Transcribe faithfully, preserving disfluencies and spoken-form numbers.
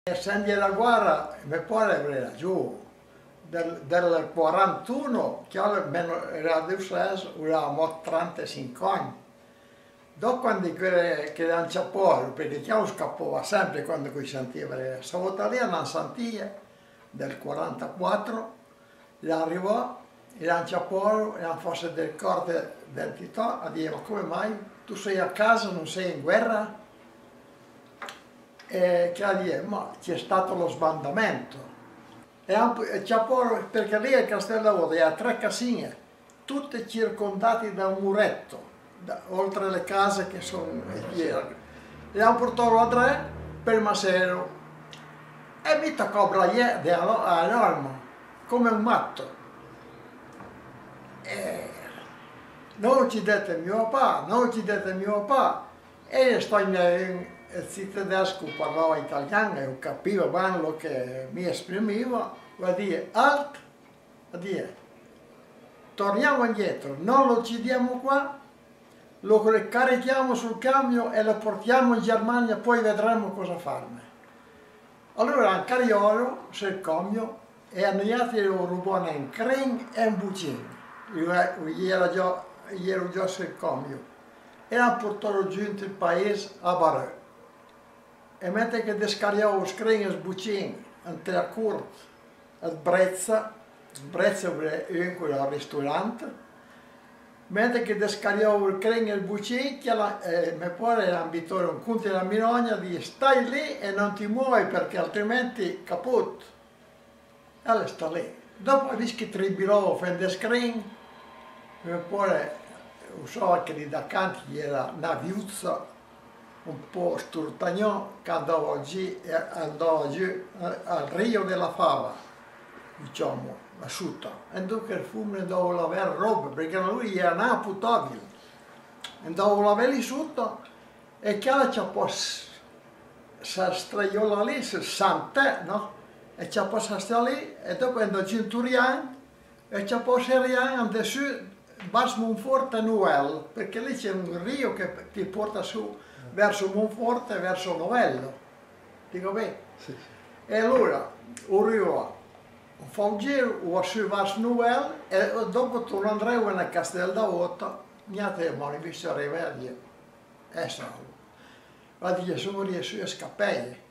Senti la guerra, mio padre era giù, del, del quarantuno, che era adesso, avevamo trentacinque anni. Dopo quando che non c'è poi, perché chiaro scappava sempre quando si sentiva, questa volta lì non sentiva, del quarantaquattro, arrivò, e non c'è poi, e non fosse del corte d'identità, a dire ma come mai? Tu sei a casa, non sei in guerra? E che a dire, ma c'è stato lo sbandamento. E c'è poi, perché lì a Castellavoto ha tre casine, tutte circondate da un muretto. Da, oltre le case che sono ieri. E hanno portato a tre per Masero e mi toccò braiare a norma come un matto. E non ci dette mio papà, non ci dette mio papà. E sto in, in, in tedesco parlava italiano e capiva bene quello che mi esprimeva, vuol dire alt, vuol dire torniamo indietro, non lo uccidiamo qua, lo carichiamo sul camion e lo portiamo in Germania, poi vedremo cosa farne. Allora a Cariolo, sul camion, e hanno andati lo rubano in Crin e in Bucin. Io ero già, io ero già sul camion. E hanno portato giù il paese a Barè. E mentre che descariavo il Crin e il Bucin, in Teacurt, a Brezza, Brezza è un ristorante, mentre che descariavo il Crin e il Bucin, eh, mio padre era abitore un conte della Mirogna, dice stai lì e non ti muovi perché altrimenti caput. E allora sta lì. Dopo visto che tribilò fende Crin, mio padre usava che lì da canti era una viuzza un po' sturtagnò che andava giù, andava giù al Rio della Fava, diciamo. Asciutta, e dunque il fumo andava a lavare roba, perché lui era nato potabile. Andava a lavare lì sotto e che c'è poi si straiola lì, si sente, no? E c'è poi si sta lì e dopo andava giù in Turian e c'è poi Serian, andava su, verso Monforte e Novello, perché lì c'è un rio che ti porta su verso Monforte e verso Novello. Dico bene? Sì. E allora, arriva. Fa un giro, o su verso Novello e dopo torno andremo a Castellavoto, niente abbiamo visto arrivare a dire, è salvo. Ma dice, sono riesci a scappare.